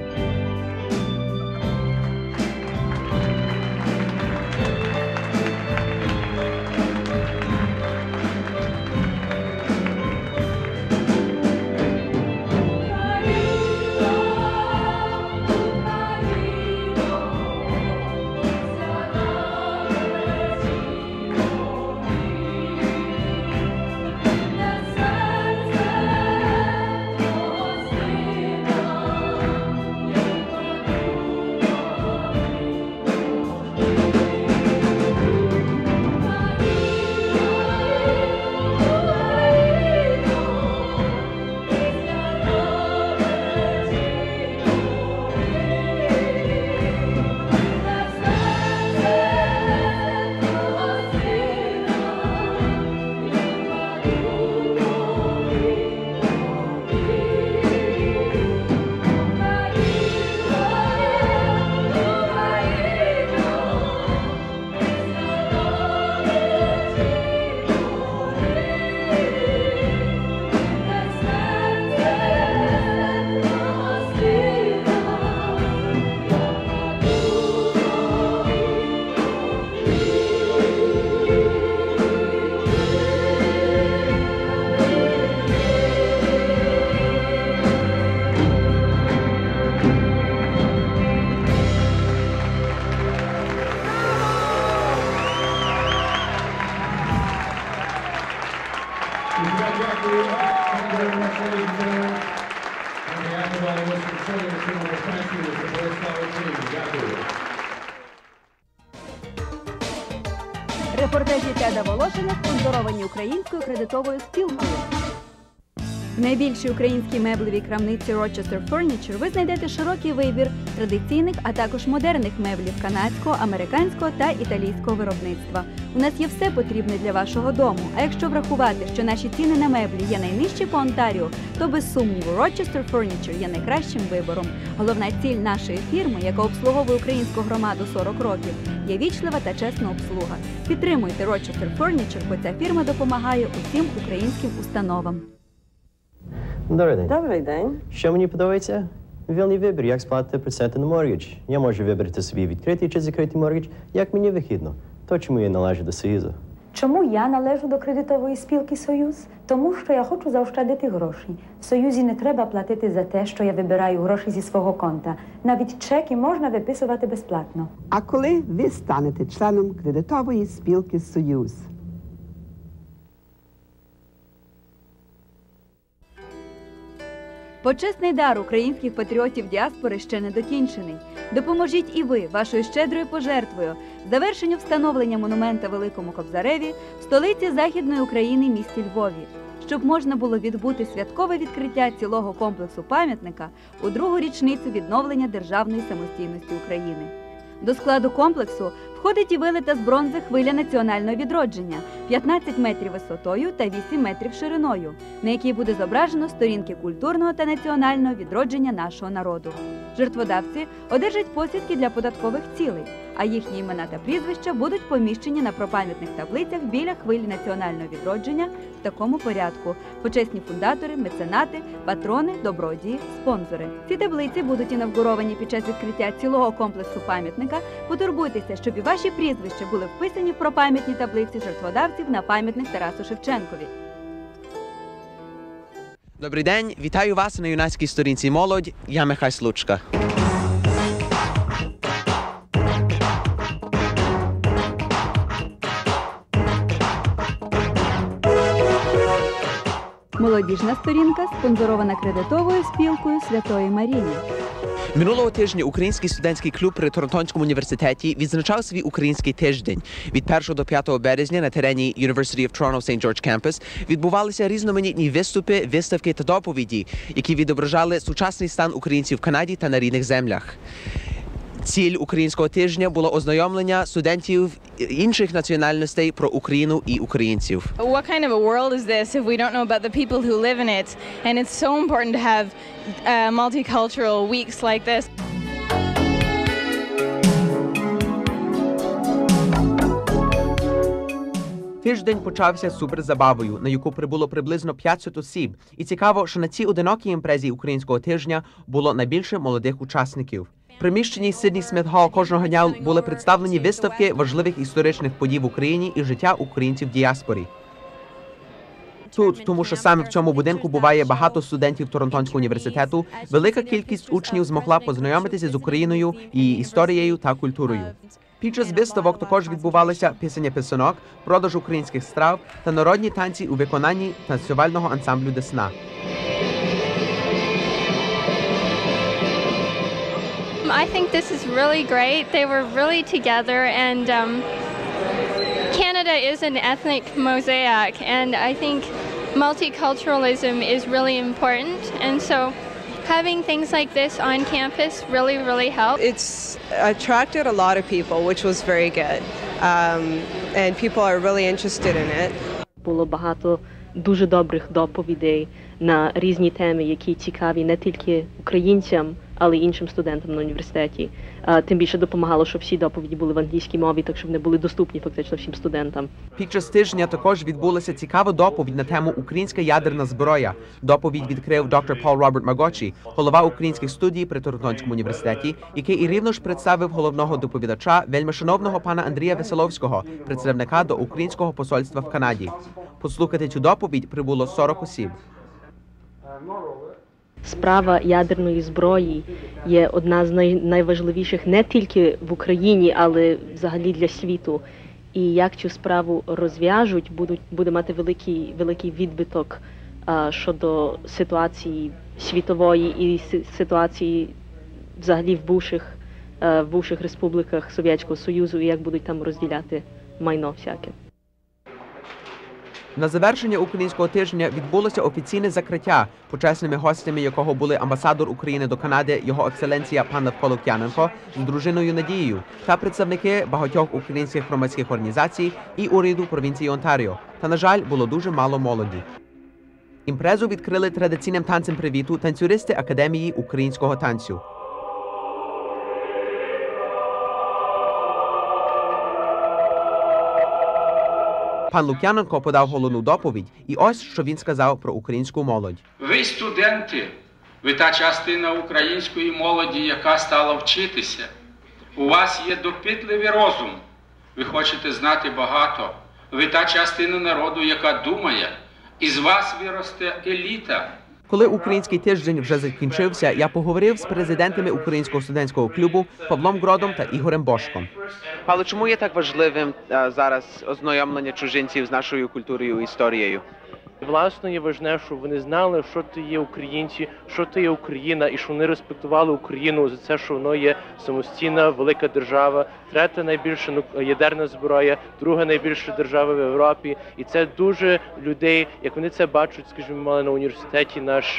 Репортажі Теда Волошина спонсоровані Українською кредитовою спілкою. В найбільшій українській меблевій крамниці Rochester Furniture ви знайдете широкий вибір традиційних, а також модерних меблів канадського, американського та італійського виробництва. У нас є все потрібне для вашого дому. А якщо врахувати, що наші ціни на меблі є найнижчі по Онтаріо, то без сумніву Rochester Furniture є найкращим вибором. Головна ціль нашої фірми, яка обслуговує українську громаду 40 років, є вічлива та чесна обслуга. Підтримуйте Rochester Furniture, бо ця фірма допомагає усім українським установам. Добрий день. Добрий день. Що мені подобається? Вільний вибір, як сплатити проценти на моргідж. Я можу вибрати собі відкритий чи закритий моргідж, як мені вигідно. То, чому я належу до Союзу. Чому я належу до кредитової спілки «Союз»? Тому що я хочу заощадити гроші. В «Союзі» не треба платити за те, що я вибираю гроші зі свого конта. Навіть чеки можна виписувати безплатно. А коли ви станете членом кредитової спілки «Союз»? Почесний дар українських патріотів діаспори ще не докінчений. Допоможіть і ви вашою щедрою пожертвою завершенню встановлення монумента Великому Кобзареві в столиці Західної України місті Львові, щоб можна було відбути святкове відкриття цілого комплексу пам'ятника у другу річницю відновлення державної самостійності України. До складу комплексу входить і вилита з бронзи хвиля національного відродження 15 метрів висотою та 8 метрів шириною, на якій буде зображено сторінки культурного та національного відродження нашого народу. Жертводавці одержать посвідки для податкових цілей, а їхні імена та прізвища будуть поміщені на пропам'ятних таблицях біля хвилі національного відродження в такому порядку: почесні фундатори, меценати, патрони, добродії, спонсори. Ці таблиці будуть інавгуровані під час відкриття цілого комплексу пам'ятника. Потурбуйтеся, щоб і ваші прізвища були вписані в пропам'ятні таблиці жертводавців на пам'ятник Тарасу Шевченкові. Добрий день, вітаю вас на юнацькій сторінці «Молодь». Я Михайло Случка. Молодіжна сторінка спонсорована кредитовою спілкою Святої Марії. Минулого тижня Український студентський клуб при Торонтонському університеті відзначав свій український тиждень. Від 1 до 5 березня на терені University of Toronto St. George Campus відбувалися різноманітні виступи, виставки та доповіді, які відображали сучасний стан українців в Канаді та на рідних землях. Ціль українського тижня було ознайомлення студентів інших національностей про Україну і українців. What kind of a world is this if we don't know about the people who live in it? And it's so important to have multicultural weeks like this. Тиждень почався суперзабавою, на яку прибуло приблизно 500 осіб. І цікаво, що на цій одинокій імпрезі українського тижня було найбільше молодих учасників. В приміщенні Сидні Сміт Холл кожного дня були представлені виставки важливих історичних подій в Україні і життя українців в діаспорі. Тут, тому що саме в цьому будинку буває багато студентів Торонтонського університету, велика кількість учнів змогла познайомитися з Україною, її історією та культурою. Під час виставок також відбувалися писання писанок, продаж українських страв та народні танці у виконанні танцювального ансамблю «Десна». I think this is really great. They were really together, and Canada is an ethnic mosaic, and I think multiculturalism is really important, and so having things like this on campus really helped. It's attracted a lot of people, which was very good, and people are really interested in it. Було багато дуже добрих доповідей на різні теми, які цікаві не тільки українцям, але й іншим студентам на університеті. Тим більше допомагало, щоб всі доповіді були в англійській мові, так щоб вони були доступні фактично всім студентам. Під час тижня також відбулася цікава доповідь на тему «Українська ядерна зброя». Доповідь відкрив доктор Пол Роберт Магочі, голова українських студій при Торонтонському університеті, який і рівно ж представив головного доповідача, вельмишановного пана Андрія Веселовського, представника до українського посольства в Канаді. Послухати цю доповідь прибуло 40 осіб. Справа ядерної зброї є одна з найважливіших не тільки в Україні, але взагалі для світу. І як цю справу розв'яжуть, буде мати великий відбиток щодо ситуації світової і ситуації взагалі в бувших республіках Совєтського Союзу, і як будуть там розділяти майно всяке. На завершення українського тижня відбулося офіційне закриття, почесними гостями якого були амбасадор України до Канади, його екселенція пан Левко Лук'яненко з дружиною Надією та представники багатьох українських громадських організацій і уряду провінції Онтаріо. Та, на жаль, було дуже мало молоді. Імпрезу відкрили традиційним танцем привіту танцюристи Академії українського танцю. Пан Лук'яненко подав головну доповідь, і ось, що він сказав про українську молодь. Ви, студенти, ви та частина української молоді, яка стала вчитися. У вас є допитливий розум. Ви хочете знати багато. Ви та частина народу, яка думає. Із вас виросте еліта. Коли український тиждень вже закінчився, я поговорив з президентами Українського студентського клубу Павлом Гродом та Ігорем Бошком. Павло, чому є так важливим зараз ознайомлення чужинців з нашою культурою і історією? Власне, є важливо, щоб вони знали, що то є українці, що то є Україна, і що вони респектували Україну за це, що воно є самостійна, велика держава, третя найбільша ядерна зброя, друга найбільша держава в Європі. І це дуже людей, як вони це бачать, скажімо, мали на університеті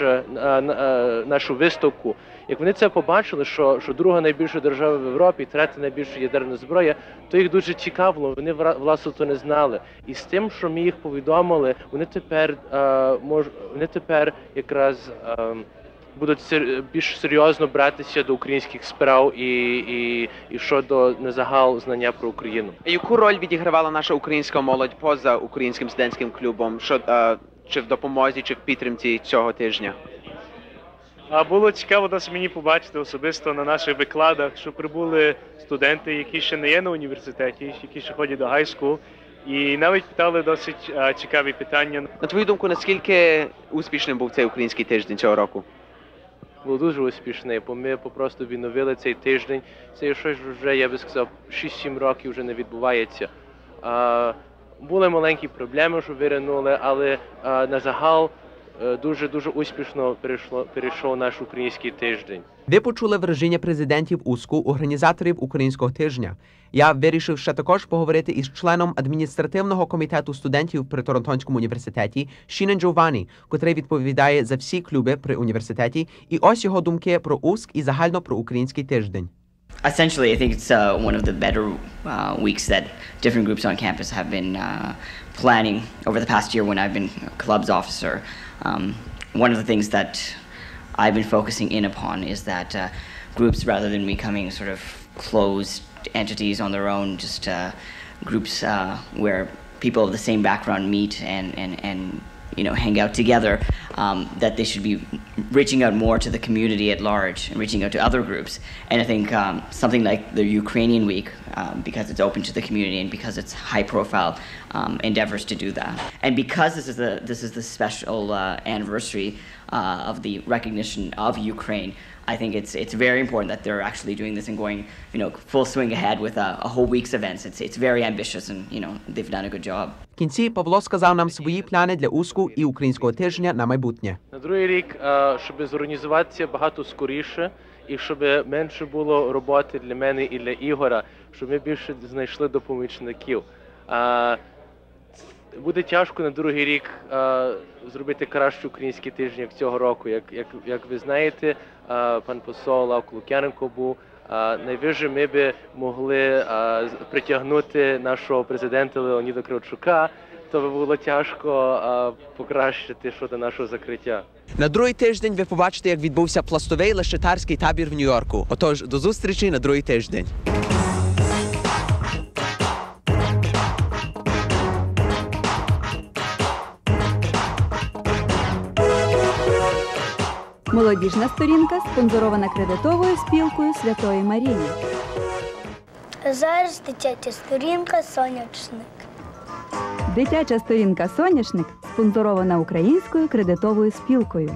нашу виставку, як вони це побачили, що друга найбільша держава в Європі, третя найбільша ядерна зброя, то їх дуже цікавило, вони власне то не знали. І з тим, що ми їх повідомили, вони тепер якраз будуть більш серйозно братися до українських справ і щодо незагал знання про Україну. Яку роль відігравала наша українська молодь поза Українським студентським клубом? Чи в допомозі, чи в підтримці цього тижня? Було цікаво нас мені побачити особисто на наших викладах, що прибули студенти, які ще не є на університеті, які ще ходять до хай-скул, і навіть питали досить цікаві питання. На твою думку, наскільки успішним був цей український тиждень цього року? Було дуже успішний, бо ми просто відновили цей тиждень. Це щось вже, я би сказав, 6-7 років вже не відбувається. Були маленькі проблеми, що виринули, але на загал дуже успішно перейшов наш український тиждень. Ви почули враження президентів УСКу, організаторів українського тижня. Я вирішив ще також поговорити із членом адміністративного комітету студентів при Торонтонському університеті Шінен Джованні, котрий відповідає за всі клуби при університеті. І ось його думки про УСК і загально про український тиждень. Essentially, I think it's one of the better weeks that different groups on campus have been planning over the past year when I've been a clubs officer. One of the things that I've been focusing in upon is that groups, rather than becoming sort of closed entities on their own, just groups where people of the same background meet and you know, hang out together, that they should be reaching out more to the community at large and reaching out to other groups. And I think something like the Ukrainian Week, because it's open to the community and because it's high-profile endeavors to do that. And because this is the special anniversary of the recognition of Ukraine, I think it's very important that they're actually doing this and going, you know, full swing ahead with a whole week's events. It's very ambitious and, you know, they've done a good job. В кінці Павло сказав нам свої плани для УСКу і українського тижня на майбутнє. На другий рік, щоб зорганізуватися багато скоріше і щоб менше було роботи для мене і для Ігора, щоб ми більше знайшли допомічників. Буде тяжко на другий рік зробити кращий український тиждень, як цього року. Як ви знаєте, пан посол Левко Лук'яненко був. Найвище ми б могли притягнути нашого президента Леоніда Кравчука, то би було тяжко покращити щодо нашого закриття. На другий тиждень ви побачите, як відбувся пластовий лещатарський табір в Нью-Йорку. Отож, до зустрічі на другий тиждень. Молодіжна сторінка спонсорована кредитовою спілкою Святої Марії. Зараз дитяча сторінка «Соняшник». Дитяча сторінка «Соняшник» спонсорована українською кредитовою спілкою.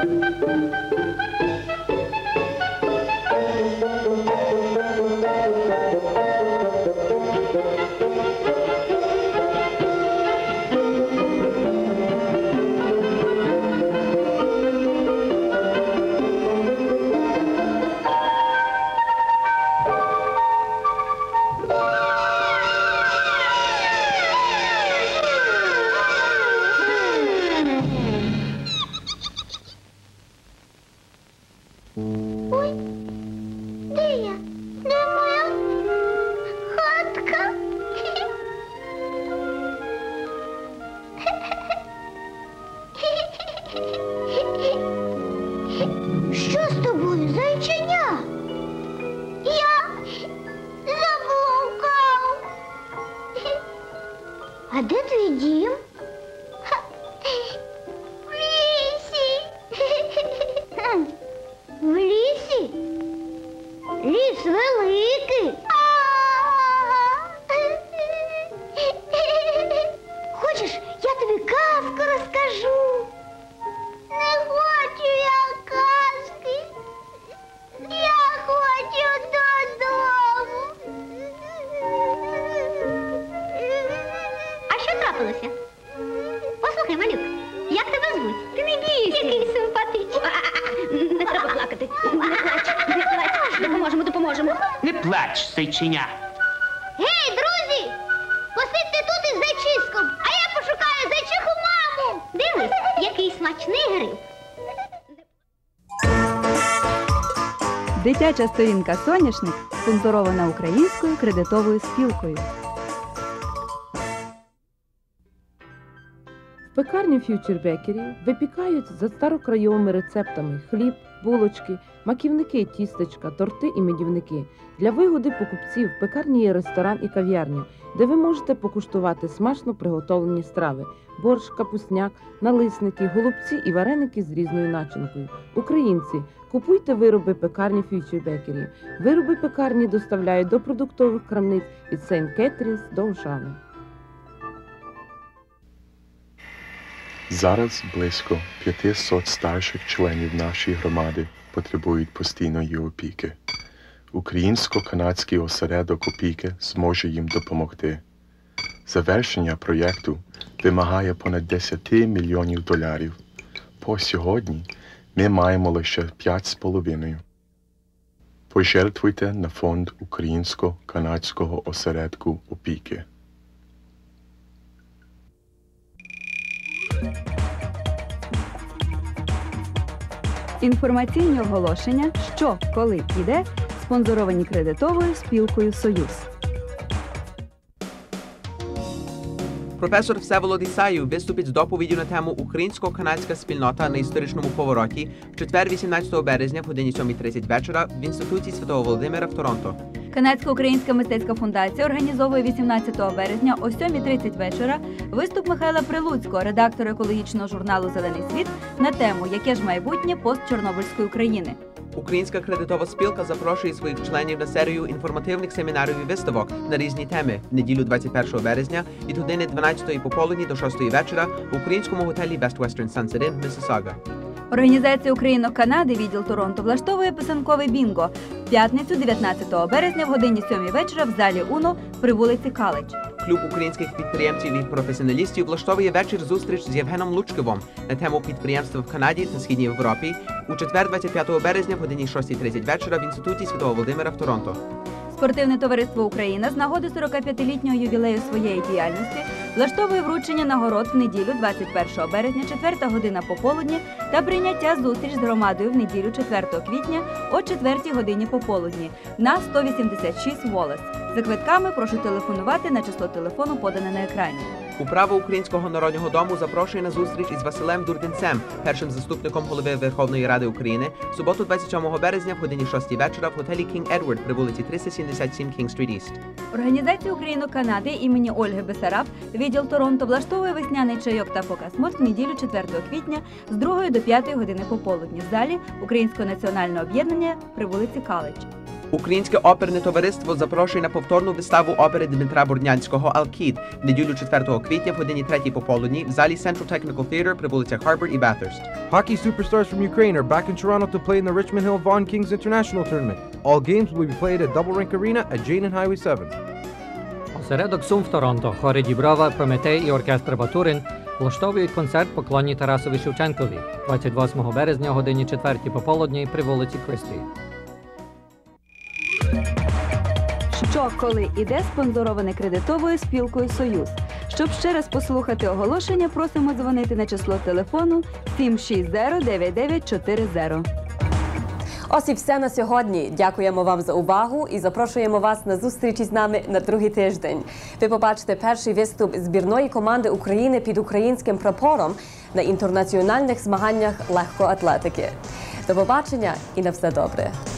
Що з тобою, зайченя? Я заблукав. А де твій дім? В лісі. В лісі? Ліс великий. Хочеш, я тобі казку розкажу? Не хочу я казки. Я хочу додому. А що трапилося? Послухай, малюк, як тебе звуть? Ти не бійся. Який симпатичний. Не треба плакати. Не плач, не плач. Допоможемо. Не плач, зайченя. Гей, друзі! Посидьте тут із зайчиськом, а я пошукаю зайчиху маму. Дивись, який смачний гриб. Дитяча сторінка «Соняшник» спонсорована Українською кредитовою спілкою. В пекарні Future Bakery випікають за старокрайовими рецептами хліб, булочки, маківники, тістечка, торти і медівники. Для вигоди покупців в пекарні є ресторан і кав'ярня, де ви можете покуштувати смачно приготовлені страви – борщ, капусняк, налисники, голубці і вареники з різною начинкою. Українці, купуйте вироби пекарні Future Bakery. Вироби пекарні доставляють до продуктових крамниць від Сейнт Кетрінс до Ошани. Зараз близько 500 старших членів нашої громади потребують постійної опіки. Українсько-канадський осередок опіки зможе їм допомогти. Завершення проєкту вимагає понад 10 мільйонів доларів. По сьогодні ми маємо лише 5,5. Пожертвуйте на фонд Українсько-канадського осередку опіки. Інформаційні оголошення «Що, коли і де» спонсоровані кредитовою спілкою «Союз». Професор Всеволод Ісаїв виступить з доповіддю на тему «Українсько-канадська спільнота на історичному повороті» в четвер, 18 березня в годині 7:30 вечора в Інституті Святого Володимира в Торонто. Канадсько-українська мистецька фундація організовує 18 березня о 7:30 вечора виступ Михайла Прилуцького, редактора екологічного журналу «Зелений світ», на тему «Яке ж майбутнє постчорнобильської України». Українська кредитова спілка запрошує своїх членів на серію інформативних семінарів і виставок на різні теми в неділю 21 березня від години 12 пополудні до 6 вечора в українському готелі Best Western Sunset Inn в Миссисага. Організація Україно-Канади відділ Торонто влаштовує писанковий бінго в п'ятницю 19 березня в годині 7 вечора в залі УНО при вулиці Каледж. Клуб українських підприємців і професіоналістів влаштовує вечір-зустріч з Євгеном Лучкивом на тему підприємства в Канаді та Східній Європі у четвер 25 березня в годині 6:30 вечора в Інституті Святого Володимира в Торонто. Спортивне товариство «Україна» з нагоди 45-літнього ювілею своєї діяльності влаштовує вручення нагород в неділю 21 березня, 4 година пополудні та прийняття зустріч з громадою в неділю 4 квітня о 4 годині пополудні на 186 Волес. За квитками прошу телефонувати на число телефону, подане на екрані. Управа Українського народного дому запрошує на зустріч із Василем Дурдинцем, першим заступником голови Верховної Ради України, в суботу 27 березня в годині 6 вечора в готелі King Edward при вулиці 377 King Street East. Організація Україно-Канади імені Ольги Бесараб, відділ Торонто, влаштовує весняний чайок та показ мод в неділю 4 квітня з 2 до 5 години пополудні в залі Українського національного об'єднання при вулиці Каледж. Українське оперне товариство запрошує на повторну виставу опери Дмитра Бурнянського «Алкід» в неділю 4 квітня в годині 3 пополудні в залі Central Technical Theatre при вулицях Harvard і Bathurst. Hockey superstars from Ukraine are back in Toronto to play in the Richmond Hill Vaughan Kings International Tournament. All games will be played at Double Rink Arena at Jane and Highway 7. Осередок Сум в Торонто, хори Діброва, Прометей і оркестр Батурин влаштовують концерт поклонні Тарасові Шевченкові 28 березня о годині 4 пополудні при вулиці Кристі. Що, коли і де спонсороване кредитовою спілкою «Союз». Щоб ще раз послухати оголошення, просимо дзвонити на число телефону 760-9940. Ось і все на сьогодні. Дякуємо вам за увагу і запрошуємо вас на зустріч із нами на другий тиждень. Ви побачите перший виступ збірної команди України під українським прапором на інтернаціональних змаганнях легкоатлетики. До побачення і на все добре.